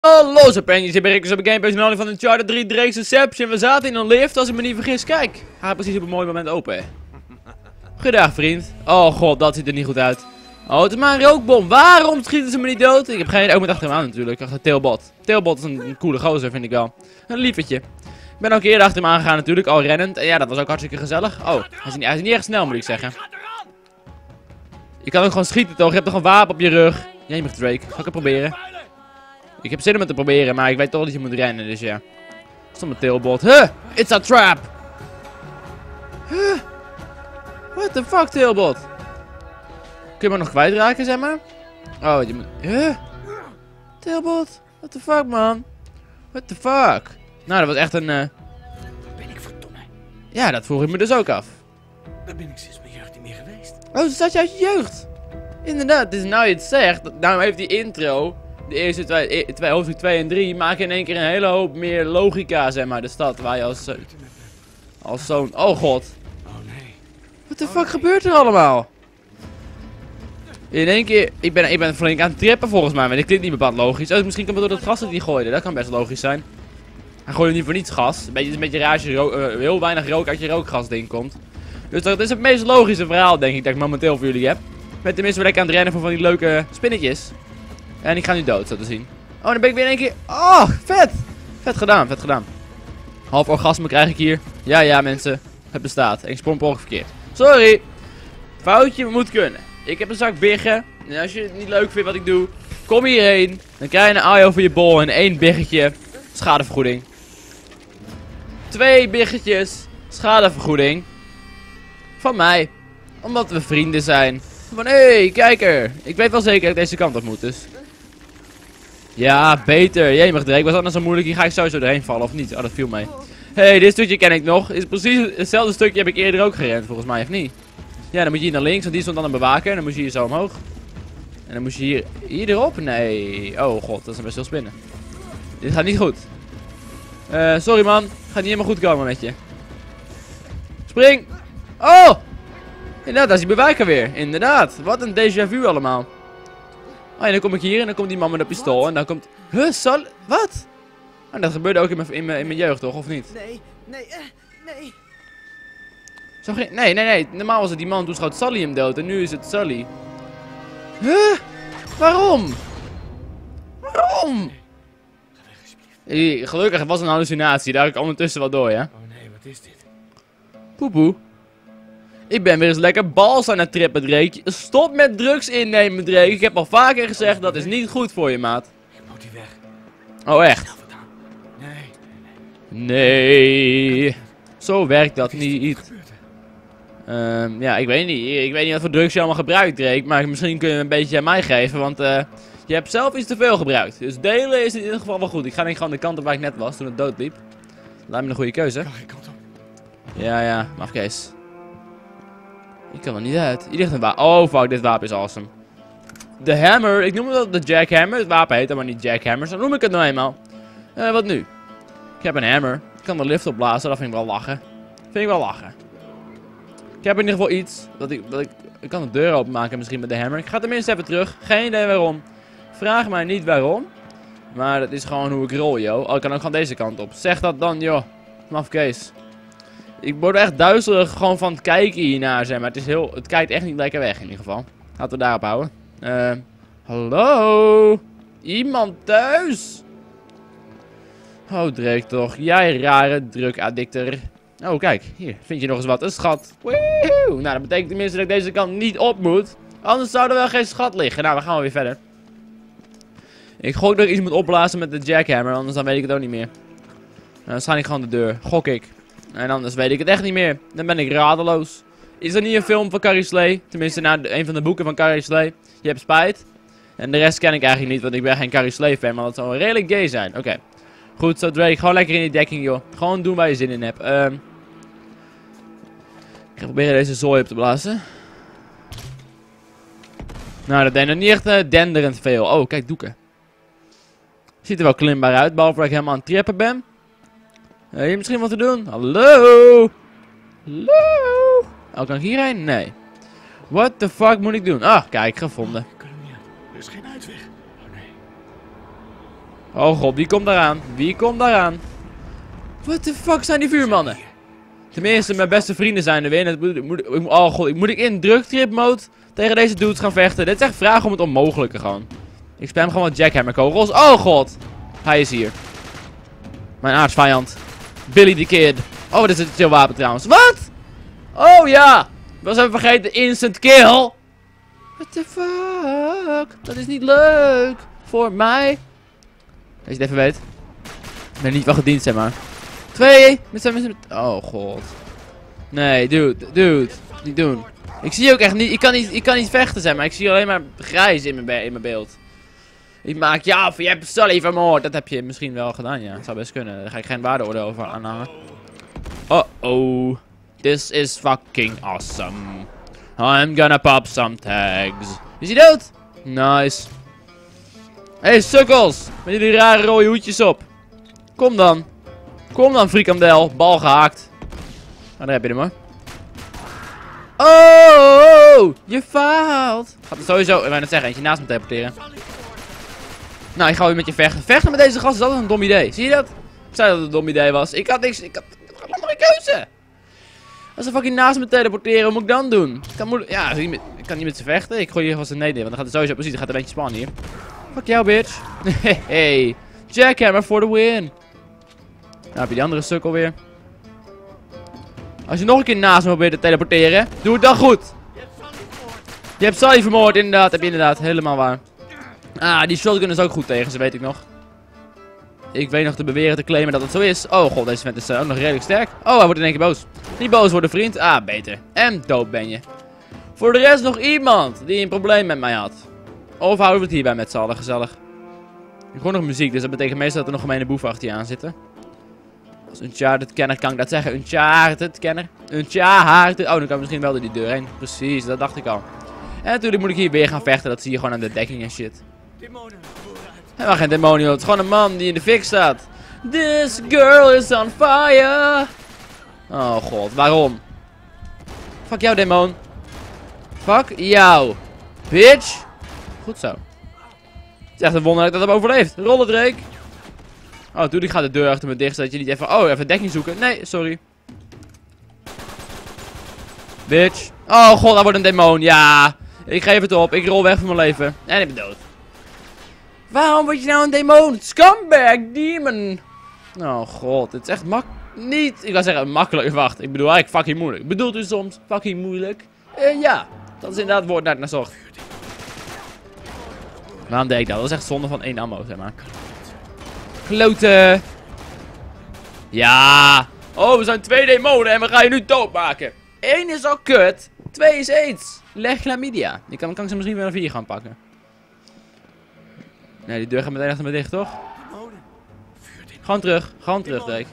Hallo Serpentjes, ik ben Rick, dus op een gameplay van Uncharted 3 Drake's Deception. We zaten in een lift, als ik me niet vergis. Kijk, hij gaat precies op een mooi moment open. Goedendag vriend. Oh god, dat ziet er niet goed uit. Oh, het is maar een rookbom. Waarom schieten ze me niet dood? Ik heb geen idee. Ook met achter hem aan natuurlijk. Achter Tailbot. Tailbot is een coole gozer, vind ik wel. Een liefetje. Ik ben ook eerder achter hem aangegaan natuurlijk, al rennend. En ja, dat was ook hartstikke gezellig. Oh, hij is niet echt snel, moet ik zeggen. Je kan ook gewoon schieten toch? Je hebt toch een wapen op je rug. Jemig Drake, ga ik het proberen. Ik heb zin om het te proberen, maar ik weet toch dat je moet rennen, dus ja. Stomme Tailbot. Huh, it's a trap. Huh. What the fuck, Tailbot? Kun je me nog kwijtraken, zeg maar? Oh, je moet... Huh? Tailbot? What the fuck, man? What the fuck? Nou, dat was echt een... Ben ik verdomme. Ja, dat vroeg ik me dus ook af. Daar ben ik sinds mijn jeugd niet meer geweest. Oh, ze zat je uit je jeugd. Inderdaad, dus nou je het zegt, nou heeft die intro... De eerste twee hoofdstuk 2 en 3 maken in één keer een hele hoop meer logica, zeg maar, de stad waar je als zo'n... Oh god. Oh nee. Wat de fuck gebeurt er allemaal? In één keer, ik ben flink aan het trippen volgens mij, maar dit klinkt niet bepaald logisch. Oh, misschien komt het door dat gas dat hij gooide, dat kan best logisch zijn. Hij gooide niet voor niets gas, het is een beetje raar als je heel weinig rook uit je rookgasding komt. Dus dat is het meest logische verhaal, denk ik, dat ik momenteel voor jullie heb. Ik ben tenminste lekker aan het rennen voor van die leuke spinnetjes. En ik ga nu dood, zo te zien. Oh, dan ben ik weer in één keer... Oh, vet! Vet gedaan, vet gedaan. Half orgasme krijg ik hier. Ja, mensen. Het bestaat. Ik sprong per ongeluk verkeerd. Sorry. Foutje moet kunnen. Ik heb een zak biggen. En als je het niet leuk vindt wat ik doe, kom hierheen. Dan krijg je een eye over je bol en 1 biggetje. Schadevergoeding. 2 biggetjes. Schadevergoeding. Van mij. Omdat we vrienden zijn. Van, hé, kijk er. Ik weet wel zeker dat ik deze kant op moet, dus. Ja, beter. Jemig Drake, was anders zo moeilijk. Hier ga ik sowieso doorheen vallen, of niet? Oh, dat viel mee. Hé, dit stukje ken ik nog. Is precies hetzelfde stukje heb ik eerder ook gerend, volgens mij, of niet? Ja, dan moet je hier naar links, want die stond dan een bewaker. En dan moest je hier zo omhoog. En dan moest je hier erop. Nee. Oh god, dat is best veel spinnen. Dit gaat niet goed. Sorry man. Gaat niet helemaal goed komen met je. Spring. Oh! Inderdaad, daar is die bewaker weer. Inderdaad. Wat een déjà vu allemaal. Oh ja, dan kom ik hier en dan komt die man met een pistool. En dan komt... Huh, Sal... Wat? Oh, dat gebeurde ook in mijn jeugd, toch? Of niet? Nee. Zo geen... Nee. Normaal was het die man, toen schoot Sully hem dood. En nu is het Sully. Huh? Waarom? Waarom? Gelukkig, het was een hallucinatie. Daar heb ik ondertussen wel door, ja. Oh nee, wat is dit? Poepoe. Ik ben weer eens lekker bals aan het trippen, Drake. Stop met drugs innemen, Drake. Ik heb al vaker gezegd, dat is niet goed voor je, maat. Ik moet die weg. Oh, echt? Nee. Nee. Zo werkt dat niet. Wat gebeurt er? Ja, ik weet niet. Ik weet niet wat voor drugs je allemaal gebruikt, Drake. Maar misschien kun je een beetje aan mij geven, want je hebt zelf iets te veel gebruikt. Dus delen is in ieder geval wel goed. Ik ga denk gewoon de kant op waar ik net was, toen het doodliep. Lijkt me een goede keuze. Ik kan geen kant op. Ja, mafkees. Ik kan er niet uit. Hier ligt een wapen. Oh fuck, dit wapen is awesome. De hammer. Ik noem het wel de jackhammer. Het wapen heet maar niet jackhammer. Zo noem ik het nou eenmaal. Wat nu? Ik heb een hammer. Ik kan de lift opblazen. Dat vind ik wel lachen. Ik heb in ieder geval iets. Ik kan de deur openmaken misschien met de hammer. Ik ga tenminste even terug. Geen idee waarom. Vraag mij niet waarom. Maar dat is gewoon hoe ik rol, joh. Oh, ik kan ook gewoon deze kant op. Zeg dat dan, joh. Mafkees. Ik word echt duizelig gewoon van het kijken hiernaar, zeg maar. Het kijkt echt niet lekker weg in ieder geval. Laten we daarop houden. Hallo? Iemand thuis? Oh, Drake toch. Jij rare drugaddicter. Oh, kijk. Hier. Vind je nog eens wat? Een schat. Woehoe. Nou, dat betekent tenminste dat ik deze kant niet op moet. Anders zou er wel geen schat liggen. Nou, we gaan weer verder. Ik gok dat ik iets moet opblazen met de jackhammer. Anders dan weet ik het ook niet meer. Dan sta ik gewoon de deur. Gok ik. En anders weet ik het echt niet meer. Dan ben ik radeloos. Is er niet een film van Carrie Slay? Tenminste, een van de boeken van Carrie Slay. Je hebt spijt. En de rest ken ik eigenlijk niet, want ik ben geen Carrie Slay fan. Maar dat zou redelijk gay zijn. Oké. Goed, zo Drake. Gewoon lekker in die dekking, joh. Gewoon doen waar je zin in hebt. Ik ga proberen deze zooi op te blazen. Nou, dat deed nog niet echt denderend veel. Oh, kijk, doeken. Ziet er wel klimbaar uit, behalve dat ik helemaal aan het trippen ben. Hier misschien wat te doen? Hallo? Hallo? Oh, kan ik hierheen? Nee. What the fuck moet ik doen? Ah, kijk, gevonden. Ik kan hem niet aan. Er is geen uitweg. Oh nee. Oh god, wie komt daaraan? Wie komt daaraan? What the fuck zijn die vuurmannen? Tenminste, mijn beste vrienden zijn er weer. Oh god, moet ik in drugtrip mode tegen deze dudes gaan vechten? Dit is echt vragen om het onmogelijke gewoon. Ik spam gewoon wat jackhammer kogels. Oh god. Hij is hier. Mijn aardsvijand. Billy the Kid. Oh, dit is een chill wapen trouwens. Wat? Oh ja. Ik was even vergeten. Instant kill. What the fuck? Dat is niet leuk. Voor mij. Als je het even weet. Ik ben niet van gediend, zeg maar. 2. Oh god. Nee, dude. Niet doen. Ik zie ook echt niet. Ik kan niet vechten, zeg maar. Ik zie alleen maar grijs in mijn beeld. Ik maak je af. Je hebt Sully vermoord. Dat heb je misschien wel gedaan, ja. Dat zou best kunnen. Daar ga ik geen waardeoordeel over aanhangen. Oh. This is fucking awesome. I'm gonna pop some tags. Is hij dood? Nice. Hey, sukkels. Met jullie rare rode hoedjes op. Kom dan. Kom dan, frikandel. Bal gehaakt. Nou, daar heb je hem hoor. Oh, je faalt. Gaat er sowieso, ik wou net zeggen, eentje naast me teleporteren. Nou, ik ga weer met je vechten. Vechten met deze gast is altijd een dom idee. Zie je dat? Ik zei dat het een dom idee was. Ik had niks, ik had nog geen keuze. Als ze fucking naast me teleporteren, wat moet ik dan doen? Ik kan niet met ze vechten. Ik gooi hier gewoon een nade in, want dan gaat het sowieso precies. Dan gaat er eentje spannen hier. Fuck jou, bitch. Hey, jackhammer for the win. Nou heb je die andere sukkel weer. Als je nog een keer naast me probeert te teleporteren, doe het dan goed. Je hebt Sully vermoord, inderdaad. Heb je inderdaad, helemaal waar. Ah, die shotgun is ook goed tegen ze, weet ik nog. Ik weet nog te beweren, te claimen dat het zo is. Oh god, deze vent is ook nog redelijk sterk. Oh, hij wordt in één keer boos. Niet boos worden, vriend. Ah, beter. En dood ben je. Voor de rest nog iemand die een probleem met mij had. Of houden we het hierbij met z'n allen gezellig. Ik hoor nog muziek, dus dat betekent meestal dat er nog gemene boeven achter je aan zitten. Als Uncharted-kenner kan ik dat zeggen. Uncharted-kenner. Uncharted. Oh, dan kan ik misschien wel door die deur heen. Precies, dat dacht ik al. En natuurlijk moet ik hier weer gaan vechten. Dat zie je gewoon aan de dekking en shit. Helemaal geen demonie, het is gewoon een man die in de fik staat. This girl is on fire. Oh god, waarom? Fuck jou, demon. Fuck jou. Bitch. Goed zo. Het is echt een wonder dat ik dat heb overleefd. Rollen, Drake. Oh, toen ik ga de deur achter me dicht, zodat je niet even... Oh, even dekking zoeken. Nee, sorry. Bitch. Oh god, dat wordt een demon. Ja. Ik geef het op. Ik rol weg van mijn leven. En ik ben dood. Waarom word je nou een demon? Scumbag demon. Oh god, het is echt niet... Ik wou zeggen makkelijk. Wacht, ik bedoel eigenlijk fucking moeilijk. Bedoelt u soms fucking moeilijk? Ja. Dat is inderdaad het woord naar zocht. Waarom deed ik dat? Dat is echt zonde van 1 ammo, zeg maar. Kloten. Ja. Oh, we zijn 2 demonen en we gaan je nu doodmaken. 1 is al kut. 2 is aids. Leg chlamydia. Die kan ze misschien wel een 4 gaan pakken. Nee, die deur gaat meteen achter me dicht, toch? Gewoon terug, Drake.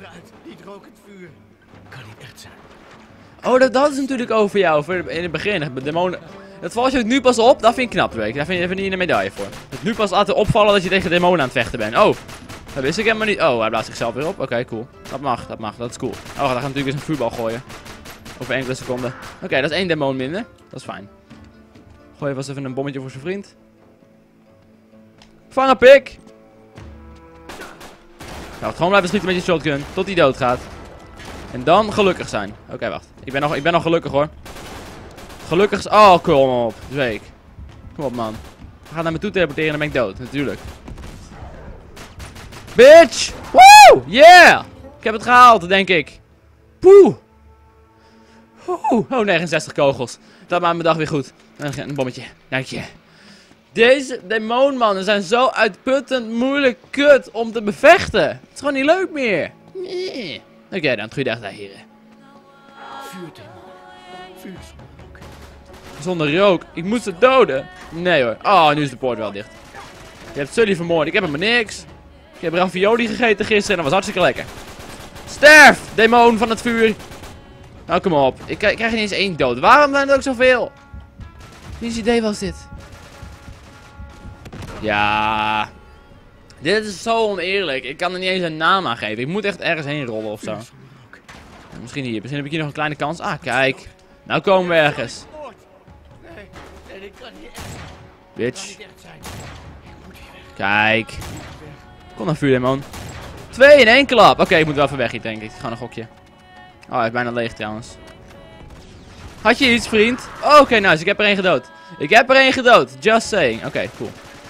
Oh, dat is natuurlijk over jou, in het begin. Demonen. Dat valt je nu pas op, dat vind ik knap, Drake. Daar vind je een medaille voor. Het nu pas laten opvallen dat je tegen demonen aan het vechten bent. Oh, dat wist ik helemaal niet. Oh, hij blaast zichzelf weer op. Oké, cool. Dat mag, dat is cool. Oh, dan gaat natuurlijk eens een vuurbal gooien. Over enkele seconden. Oké, dat is 1 demon minder. Dat is fijn. Gooi vast even een bommetje voor zijn vriend. Vangen, pik! Nou, gewoon blijven schieten met je shotgun. Tot hij doodgaat. En dan gelukkig zijn. Oké, wacht. Ik ben nog gelukkig hoor. Gelukkig. Oh, kom op. Drake. Kom op, man. We gaan naar me toe teleporteren en dan ben ik dood. Natuurlijk. Bitch! Woo! Yeah! Ik heb het gehaald, denk ik. Poeh! Oh, 69 kogels. Dat maakt mijn dag weer goed. Een bommetje. Dank je. Deze demonmannen zijn zo uitputtend moeilijk kut om te bevechten. Het is gewoon niet leuk meer. Nee. Oké, dan goeiedag daar, heren. Vuur zonder rook. Ik moet ze doden. Nee hoor. Oh, nu is de poort wel dicht. Je hebt Sully vermoord. Ik heb hem niks. Ik heb ravioli gegeten gisteren en dat was hartstikke lekker. Sterf, demon van het vuur. Nou, kom op. Ik krijg niet eens 1 dood. Waarom zijn er ook zoveel? Wiens idee was dit? Ja. Dit is zo oneerlijk. Ik kan er niet eens een naam aan geven. Ik moet echt ergens heen rollen of zo. Ja, misschien hier. Misschien heb ik hier nog een kleine kans. Ah, kijk. Nou komen we ergens. Nee, dit kan niet echt. Bitch. Kan niet echt zijn. Kijk. Kom dan, vuurdemon. 2 in 1 klap. Oké, ik moet wel even weg hier, denk ik. Gewoon een gokje. Oh, hij is bijna leeg trouwens. Had je iets, vriend? Oh, oké, nice. Ik heb er 1 gedood. Ik heb er 1 gedood. Just saying. Oké, cool.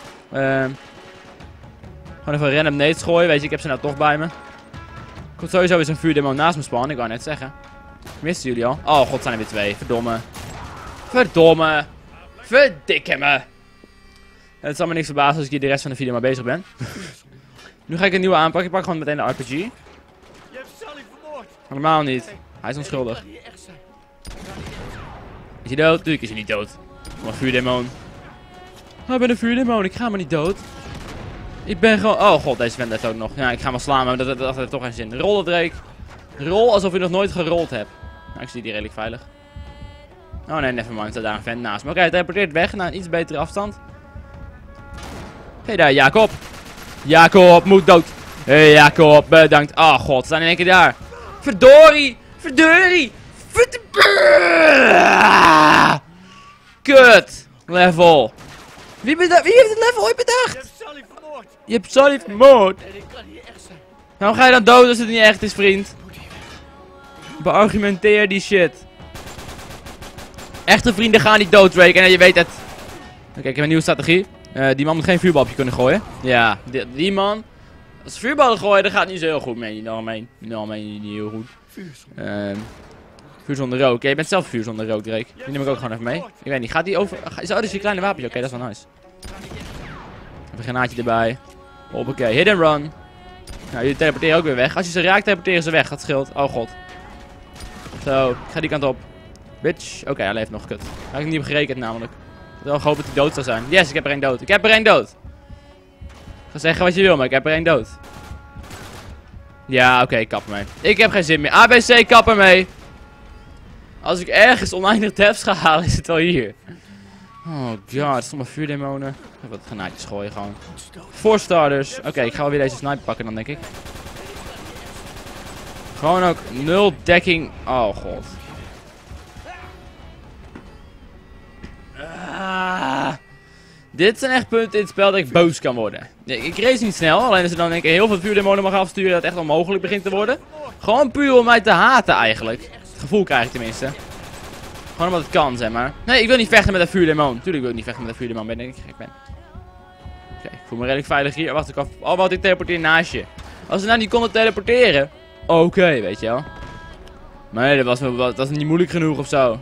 Gewoon even random nades gooien. Weet je, ik heb ze nou toch bij me. Komt sowieso weer zo'n vuurdemon naast me spannen. Ik wou net zeggen. Misten jullie al? Oh god, zijn er weer 2. Verdomme. Verdomme. Verdikke me. Het zal me niks verbazen als ik hier de rest van de video maar bezig ben. Nu ga ik een nieuwe aanpak. Ik pak gewoon meteen de RPG. Je hebt Sally vermoord. Helemaal niet. Hij is onschuldig. Dat kan niet echt zijn. Is hij dood? Tuurlijk is hij niet dood. Kom maar, vuurdemon. Oh, ik ben een vuurdemon. Ik ga maar niet dood. Ik ben gewoon... Oh god, deze vent heeft ook nog. Ja, ik ga maar slaan, maar dat heeft toch geen zin. Rollen, Drake. Rol alsof je nog nooit gerold hebt. Nou, ik zie die redelijk veilig. Oh nee, nevermind. Er staat daar een vent naast me. Oké, hij teleporteert weg naar een iets betere afstand. Hey daar, Jacob. Jacob moet dood. Hey Jacob, bedankt. Oh god, ze staan in één keer daar. Verdorie. Verdorie. Kut. Level. Wie heeft het level ooit bedacht? Je hebt Sally vermoord. Je hebt Sally vermoord. Nee, dit kan niet echt zijn. Waarom ga je dan dood als het niet echt is, vriend? Beargumenteer die shit. Echte vrienden gaan niet dood, Drake. En je weet het. Oké, ik heb een nieuwe strategie. Die man moet geen vuurbalpje kunnen gooien. Ja, die man. Als ze vuurballen gooien, dan gaat het niet zo heel goed mee. Niet heel goed. Vuur zonder rook. Ja, je bent zelf vuur zonder rook, Drake. Die neem ik ook gewoon even mee. Ik weet niet, gaat die over... Oh, dat is je kleine wapentje. Oké, dat is wel nice. Even een granaatje erbij. Hoppakee, hit and run. Nou, jullie teleporteren ook weer weg. Als je ze raakt, teleporteren ze weg. Dat scheelt. Oh god. Zo, ik ga die kant op. Bitch. Oké, hij leeft nog. Kut. Had ik niet op gerekend namelijk. Ik had wel gehoopt dat hij dood zou zijn. Yes, ik heb er 1 dood. Ik heb er 1 dood. Ik ga zeggen wat je wil, maar ik heb er 1 dood. Ja, oké, kap ermee. Ik heb geen zin meer. ABC, kap ermee. Als ik ergens oneindig devs ga halen, is het wel hier. Oh god, stomme vuurdemonen. Even wat granaatjes gooien gewoon. 4 starters. Oké, ik ga wel weer deze sniper pakken dan, denk ik. Gewoon ook 0 dekking. Oh god. Dit zijn echt punten in het spel dat ik boos kan worden. Ik race niet snel, alleen als er dan heel veel vuurdemonen mag afsturen dat het echt onmogelijk begint te worden. Gewoon puur om mij te haten eigenlijk. Het gevoel krijg ik tenminste. Gewoon omdat het kan, zeg maar. Nee, ik wil niet vechten met een vuurdemon. Tuurlijk wil ik niet vechten met een vuurdemon, ben ik gek ben. Oké, ik voel me redelijk veilig hier. Wacht, ik af. Oh, wat ik teleporteer naast je. Als ze nou niet konden teleporteren. Oké, weet je wel. Maar nee, dat was niet moeilijk genoeg of zo.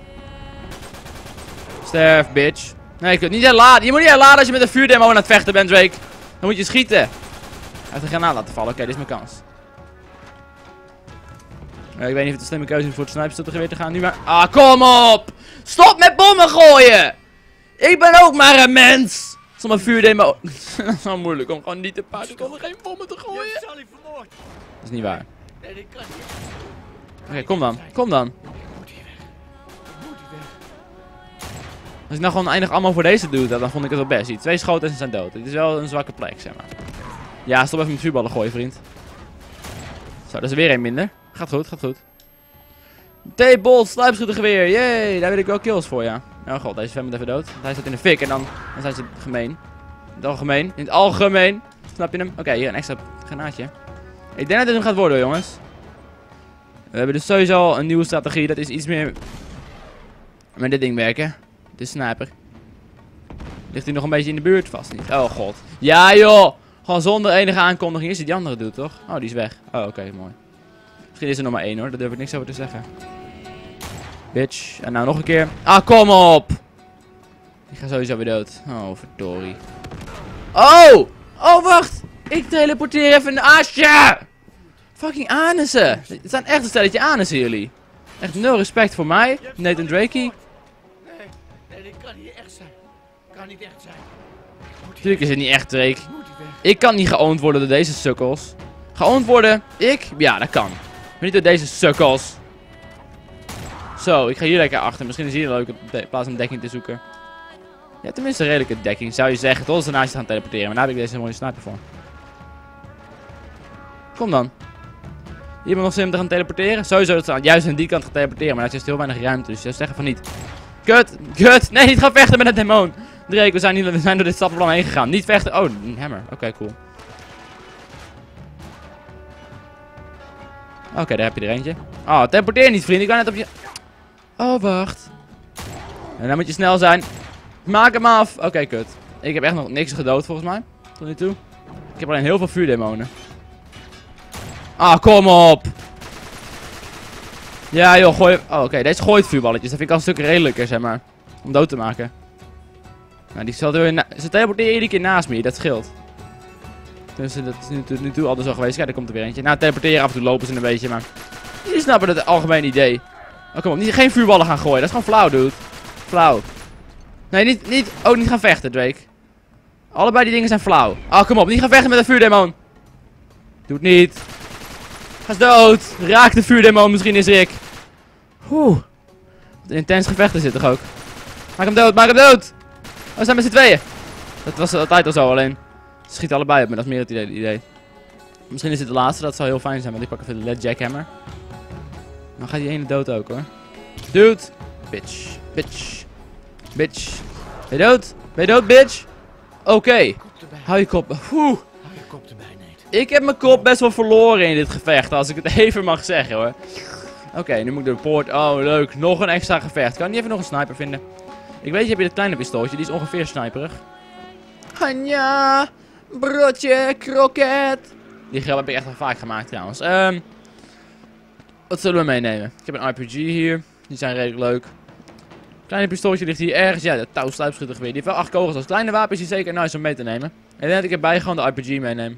Sterf, bitch. Nee, ik kan het niet herladen. Je moet niet herladen als je met een vuurdemon aan het vechten bent, Drake. Dan moet je schieten. Hij heeft een granaat laten vallen. Oké, dit is mijn kans. Ik weet niet of het een slimme keuze is voor het snipergeweer te gaan nu, maar... Ah, kom op! Stop met bommen gooien! Ik ben ook maar een mens! Sommige vuurdemon... Dat is wel moeilijk om gewoon niet te pakken om geen bommen te Je gooien. hebt Sally vermoord. Dat is niet waar. Nee, dit kan niet. Oké, kom dan. Kom dan. Ik moet hier weg. Ik moet hier weg. Als ik nou gewoon eindig allemaal voor deze doe, dan vond ik het wel best. Die 2 schoten en ze zijn dood. Dit is wel een zwakke plek, zeg maar. Ja, stop even met vuurballen gooien, vriend. Zo, dat is er weer 1 minder. Gaat goed, gaat goed. T-bolt, sluipschuttergeweer. Yay, daar wil ik wel kills voor, ja. Oh god, deze fan moet even dood. Hij staat in de fik en dan zijn ze gemeen. In het algemeen. In het algemeen. Snap je hem? Oké, hier een extra granaatje. Ik denk dat dit hem gaat worden, jongens. We hebben dus sowieso al een nieuwe strategie. Dat is iets meer met dit ding werken. De sniper. Ligt hij nog een beetje in de buurt? Vast niet. Oh god. Ja joh. Gewoon zonder enige aankondiging is hij die andere doet, toch? Oh, die is weg. Oh, oké, mooi. Misschien is er nog maar 1 hoor. Daar durf ik niks over te zeggen. Bitch. En nou nog een keer. Ah, kom op. Ik ga sowieso weer dood. Oh, verdorie. Oh! Oh, wacht. Ik teleporteer even een asje. Fucking anussen. Het zijn echt een stelletje anussen jullie. Echt 0 respect voor mij. Nathan Drakey. Nee, dit kan niet echt zijn. Kan niet echt zijn. Natuurlijk is het niet echt, Drake. Moet hier weg. Ik kan niet geowned worden door deze sukkels. Geowned worden? Ik? Ja, dat kan. Maar niet door deze sukkels. Zo, ik ga hier lekker achter. Misschien is hier een leuke plaats om dekking te zoeken. Ja, tenminste een redelijke dekking, zou je zeggen. Tot ze naast je gaan teleporteren. Maar daar heb ik deze mooie sniper voor. Kom dan. Iemand nog zin om te gaan teleporteren? Sowieso dat ze juist aan die kant gaan teleporteren. Maar daar is heel weinig ruimte. Dus je zou zeggen van niet. Kut! Kut! Nee, niet gaan vechten met een demon! Drake, we zijn door dit stappenplan heen gegaan. Niet vechten. Oh, een hammer. Oké, cool. Oké, daar heb je er eentje. Oh, teleporteer niet, vriend. Ik kan net op je... Oh, wacht. En dan moet je snel zijn. Maak hem af. Oké, kut. Ik heb echt nog niks gedood, volgens mij. Tot nu toe. Ik heb alleen heel veel vuurdemonen. Ah, kom op. Ja, joh, gooi... Oh, oké. Deze gooit vuurballetjes. Dat vind ik al een stuk redelijker, zeg maar. Om dood te maken. Nou, die zal er... Ze teleporteren iedere keer naast me. Dat scheelt. Dus dat is nu toe altijd zo geweest. Kijk, daar komt er weer eentje. Nou, teleporteren af en toe lopen ze een beetje, maar... Jullie snappen het algemene idee. Oh, kom op. Geen vuurballen gaan gooien. Dat is gewoon flauw, dude. Flauw. Nee, niet... Oh, niet gaan vechten, Drake. Allebei die dingen zijn flauw. Oh, kom op. Niet gaan vechten met een vuurdemon. Doe het niet. Ga eens dood. Raak de vuurdemon. Misschien is Rick. Oeh. Wat een intens gevecht is dit toch ook. Maak hem dood. Maak hem dood. Oh, we zijn met z'n tweeën. Dat was altijd al zo, alleen... Ze schieten allebei op me, dat is meer het idee. Misschien is dit de laatste, dat zou heel fijn zijn, want ik pak even de Led Jackhammer. Dan gaat die ene dood ook, hoor. Dude. Bitch. Bitch. Bitch. Ben je dood? Ben je dood, bitch? Oké. Hou je kop. Hou je kop erbij, Nate. Ik heb mijn kop best wel verloren in dit gevecht, als ik het even mag zeggen, hoor. Oké, nu moet ik door de poort. Oh, leuk. Nog een extra gevecht. Kan ik niet even nog een sniper vinden? Ik weet, je hebt hier dat kleine pistooltje, die is ongeveer sniperig. Hanja. Broodje, kroket. Die grap heb ik echt al vaak gemaakt trouwens. Wat zullen we meenemen? Ik heb een RPG hier. Die zijn redelijk leuk. Kleine pistooltje ligt hier ergens. Ja, de touwsluipschuttergeweer. Die heeft wel 8 kogels. Als kleine wapen is die zeker nice om mee te nemen. En ik denk dat ik erbij gewoon de RPG meeneem.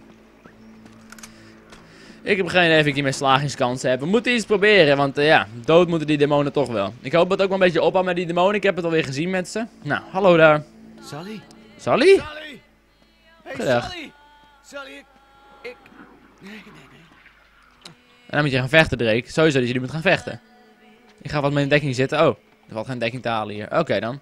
Ik heb geen idee of ik hiermee slagingskansen heb. We moeten iets proberen, want ja, dood moeten die demonen toch wel. Ik hoop dat het ook wel een beetje ophoudt met die demonen. Ik heb het alweer gezien met ze. Nou, hallo daar. Sally? Sally? Sally! Hey, Gedag. Sally! Sally, ik... Nee. En dan moet je gaan vechten, Drake. Sowieso dat jullie moeten gaan vechten. Ik ga wat met een dekking zitten. Oh, er valt geen dekking te halen hier. Oké dan.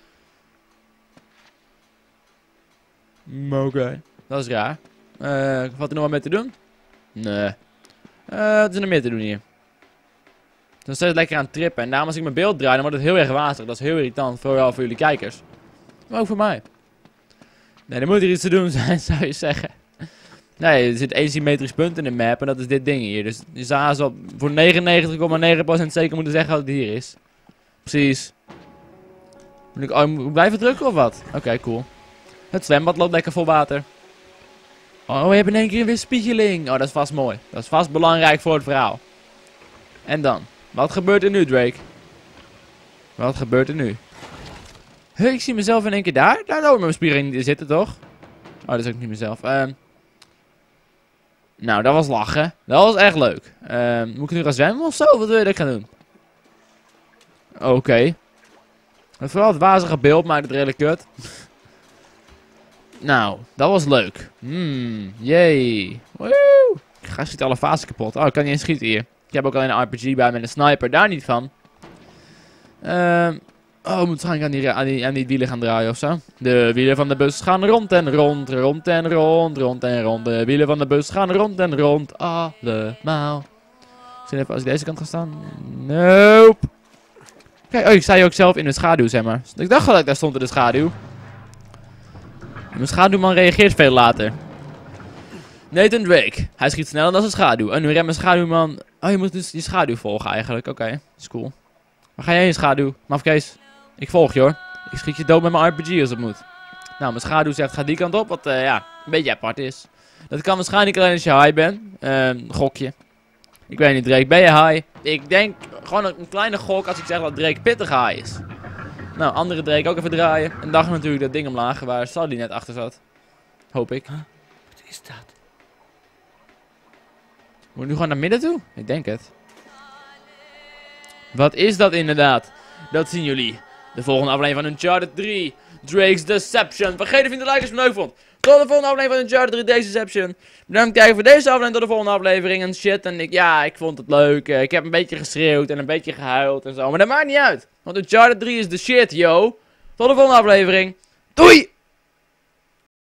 Oké. Dat is raar. Valt er nog wat mee te doen? Nee. Wat is er nog meer te doen hier? Ik ben steeds lekker aan het trippen. En daarom als ik mijn beeld draai, dan wordt het heel erg wazig. Dat is heel irritant. Vooral voor jullie kijkers. Maar ook voor mij. Nee, er moet hier iets te doen zijn, zou je zeggen. Nee, er zit één symmetrisch punt in de map en dat is dit ding hier. Dus je zou haast wel voor 99,9% zeker moeten zeggen dat het hier is. Precies. Moet ik blijven drukken of wat? Oké, cool. Het zwembad loopt lekker vol water. Oh, we hebben in één keer een weerspiegeling. Oh, dat is vast mooi. Dat is vast belangrijk voor het verhaal. En dan? Wat gebeurt er nu, Drake? Wat gebeurt er nu? Ik zie mezelf in één keer daar. Daar loopt mijn spiegeling zitten, toch? Oh, dat is ook niet mezelf. Nou, dat was lachen. Dat was echt leuk. Moet ik nu gaan zwemmen of zo? Wat wil je dat ik ga doen? Oké. Vooral het wazige beeld maakt het redelijk kut. Nou, dat was leuk. Jee. Woe. Ik ga schieten alle fasen kapot. Oh, ik kan niet eens schieten hier. Ik heb ook alleen een RPG bij met een sniper. Daar niet van. Oh, we moeten waarschijnlijk aan die wielen gaan draaien ofzo. De wielen van de bus gaan rond en rond, rond en rond, rond en rond. De wielen van de bus gaan rond en rond, allemaal. Ik zie even als ik deze kant ga staan. Nope. Kijk, oh, ik sta hier ook zelf in de schaduw, zeg maar. Ik dacht dat ik daar stond in de schaduw. Mijn schaduwman reageert veel later. Nathan Drake. Hij schiet sneller dan zijn schaduw. En nu remt mijn schaduwman... Oh, je moet dus die schaduw volgen eigenlijk. Oké, dat is cool. Waar ga jij in, schaduw? Mafkees. Ik volg je, hoor. Ik schiet je dood met mijn RPG als het moet. Nou, mijn schaduw zegt, ga die kant op. Wat, ja, een beetje apart is. Dat kan waarschijnlijk alleen als je high bent. Gokje. Ik weet niet, Drake. Ben je high? Ik denk gewoon een kleine gok als ik zeg dat Drake pittig high is. Nou, andere Drake ook even draaien. En dacht natuurlijk dat ding omlaag waar Sally net achter zat. Hoop ik. Huh? Wat is dat? Moet ik nu gewoon naar midden toe? Ik denk het. Wat is dat inderdaad? Dat zien jullie. De volgende aflevering van Uncharted 3. Drake's Deception. Vergeet te vinden like als je het leuk vond. Tot de volgende aflevering van Uncharted 3 Drake's Deception. Bedankt voor het kijken voor deze aflevering. Tot de volgende aflevering en shit. En ik vond het leuk. Ik heb een beetje geschreeuwd en een beetje gehuild en zo. Maar dat maakt niet uit. Want Uncharted 3 is de shit, yo. Tot de volgende aflevering. Doei!